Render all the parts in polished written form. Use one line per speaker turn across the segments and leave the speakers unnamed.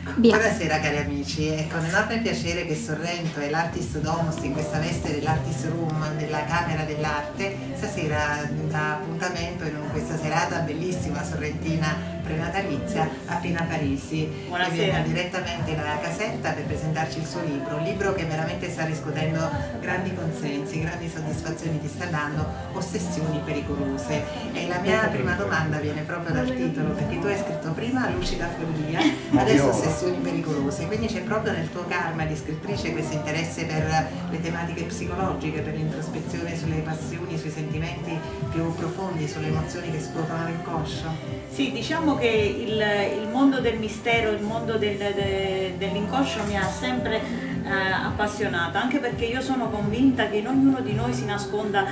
Buonasera cari amici, è con enorme piacere che Sorrento e l'Artist Domus in questa veste dell'Artist Room della Camera dell'Arte stasera dà appuntamento in questa serata bellissima sorrentina prenatalizia a Pina Parisi.
Buonasera.
Che viene direttamente da Caserta per presentarci il suo libro, un libro che veramente sta riscuotendo grandi consensi, grandi soddisfazioni, ti sta dando Ossessioni pericolose. E la mia prima domanda viene proprio dal titolo, perché tu hai scritto prima Lucida follia, adesso Ossessioni pericolose, quindi c'è proprio nel tuo karma di scrittrice questo interesse per le tematiche psicologiche, per l'introspezione sulle passioni, sui sentimenti più profondi, sulle emozioni che scuotono l'inconscio?
Sì, diciamo che il mondo del mistero, il mondo dell'inconscio mi ha sempre appassionata, anche perché io sono convinta che in ognuno di noi si nasconda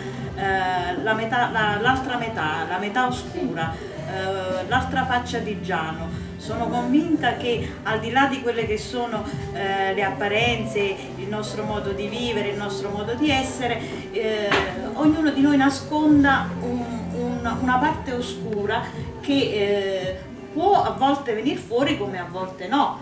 l'altra metà, la metà oscura, l'altra faccia di Giano. Sono convinta che al di là di quelle che sono le apparenze, il nostro modo di vivere, il nostro modo di essere, ognuno di noi nasconda una parte oscura che può a volte venire fuori come a volte no.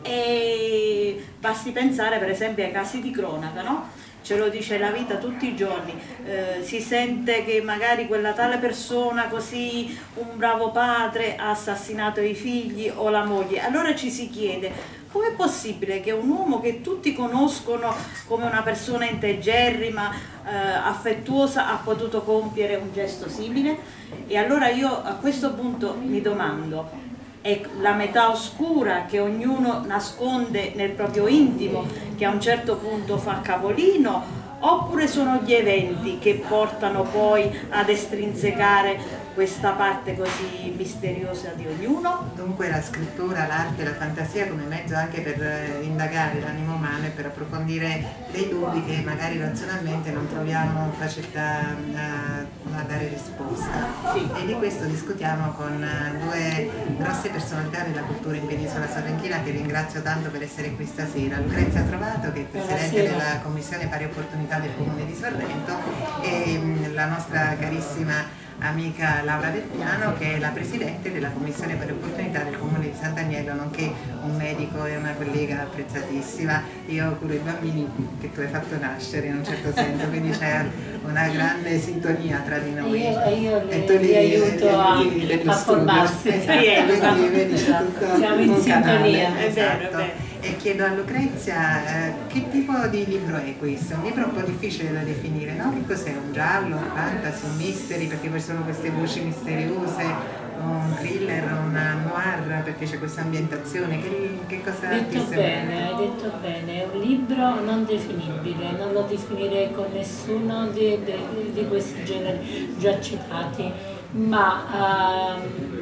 E basti pensare per esempio ai casi di cronaca, no? Ce lo dice la vita tutti i giorni, si sente che magari quella tale persona, così un bravo padre, ha assassinato i figli o la moglie. Allora ci si chiede, com'è possibile che un uomo che tutti conoscono come una persona integerrima, affettuosa, ha potuto compiere un gesto simile? E allora io a questo punto mi domando, è la metà oscura che ognuno nasconde nel proprio intimo, che a un certo punto fa capolino, oppure sono gli eventi che portano poi ad estrinsecare questa parte così misteriosa di ognuno?
Dunque la scrittura, l'arte, la fantasia come mezzo anche per indagare l'animo umano e per approfondire dei dubbi che magari razionalmente non troviamo facilità a dare risposta.
Sì.
E di questo discutiamo con due grosse personalità della cultura in Penisola Sorrentina che ringrazio tanto per essere qui stasera. Lucrezia Trovato, che è Presidente della Commissione Pari Opportunità del Comune di Sorrento, e la nostra carissima amica Laura Del Piano, che è la Presidente della Commissione per le Opportunità del Comune di Sant'Agnello, nonché un medico e una collega apprezzatissima. Io curo i bambini che tu hai fatto nascere in un certo senso, quindi c'è una grande sintonia tra di noi.
Io li aiuto a formarsi.
Quindi vedi, c'è tutto
siamo in sintonia.
È vero, è vero.
E chiedo a Lucrezia che tipo di libro è questo? Un libro un po' difficile da definire, no? Che cos'è? Un giallo, un fantasy, un mystery, perché poi sono queste voci misteriose, un thriller, un noir, perché c'è questa ambientazione. Che cosa
Hai
ti
detto
sembra?
bene, hai detto bene, è un libro non definibile, non lo definirei con nessuno di questi generi già citati, ma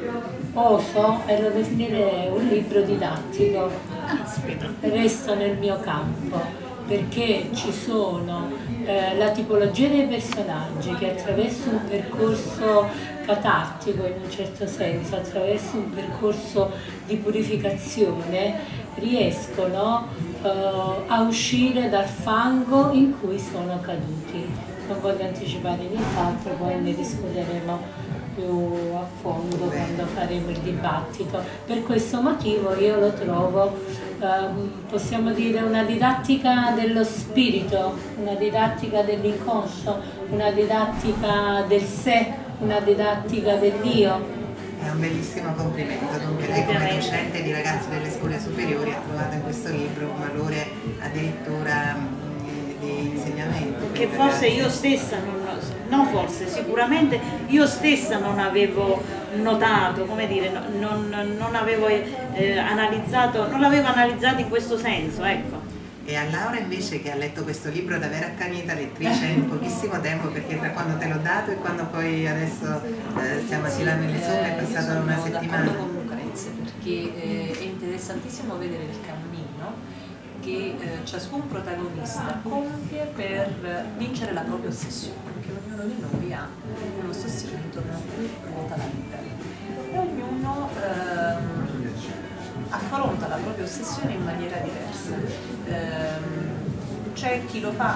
oso e lo definirei un libro didattico. Resta nel mio campo perché ci sono la tipologia dei personaggi che attraverso un percorso catartico in un certo senso, attraverso un percorso di purificazione riescono a uscire dal fango in cui sono caduti. Non voglio anticipare nient'altro, poi ne discuteremo più a fondo quando faremo il dibattito. Per questo motivo io lo trovo, possiamo dire, una didattica dello spirito, una didattica dell'inconscio, una didattica del sé, una didattica dell'io.
È un bellissimo complimento, dunque lei come docente di ragazzi delle scuole superiori ha trovato in questo libro un valore addirittura di insegnamento.
Che forse io stessa sicuramente io stessa non avevo notato, come dire, non avevo analizzato, non l'avevo analizzato in questo senso, ecco.
E a Laura invece, che ha letto questo libro da vera accanita lettrice in pochissimo tempo, perché tra quando te l'ho dato e quando poi adesso stiamo girando le somme è passata una settimana.
Sono d'accordo con Lucrezia, perché è interessantissimo vedere il cammino che ciascun protagonista compie per vincere la propria ossessione, perché ognuno di noi ha un'ossessione intorno a cui ruota la vita e ognuno affronta la propria ossessione in maniera diversa. C'è chi lo fa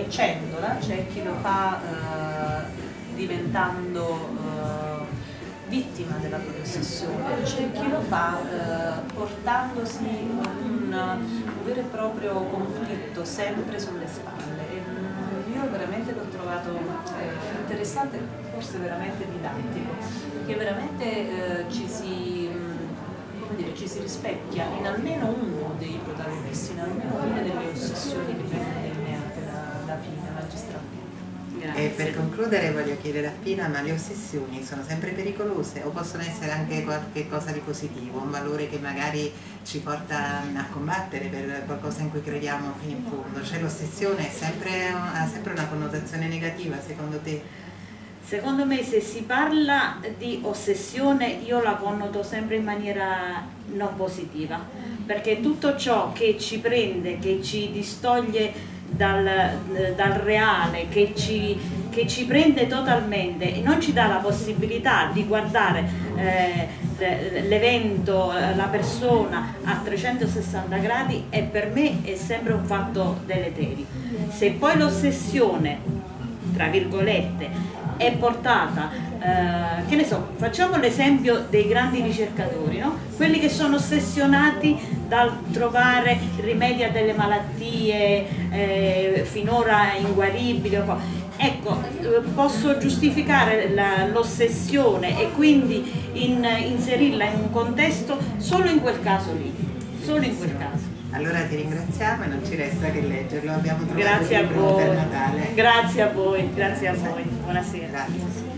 vincendola, c'è chi lo fa diventando vittima della propria ossessione, c'è chi lo fa portandosi un vero e proprio conflitto sempre sulle spalle. E io veramente l'ho trovato interessante, forse veramente didattico, che veramente ci si rispecchia in almeno uno dei protagonisti, in almeno una delle ossessioni che vengono delineate da Pina, magistralmente.
E per concludere voglio chiedere a Pina, ma le ossessioni sono sempre pericolose o possono essere anche qualche cosa di positivo, un valore che magari ci porta a combattere per qualcosa in cui crediamo fino in fondo? Cioè l'ossessione ha sempre una connotazione negativa secondo te?
Secondo me se si parla di ossessione io la connoto sempre in maniera non positiva, perché tutto ciò che ci prende, che ci distoglie dal reale, che ci prende totalmente e non ci dà la possibilità di guardare l'evento, la persona a 360 gradi, e per me è sempre un fatto deleterio. Se poi l'ossessione, tra virgolette, è portata, che ne so, facciamo l'esempio dei grandi ricercatori, no? Quelli che sono ossessionati dal trovare rimedi a delle malattie finora inguaribili. Ecco, posso giustificare l'ossessione e quindi inserirla in un contesto solo in quel caso lì, solo in quel caso.
Allora ti ringraziamo e non ci resta che leggerlo, abbiamo trovato
Grazie
il libro
a voi.
per Natale.
Grazie a voi, buonasera.
Grazie.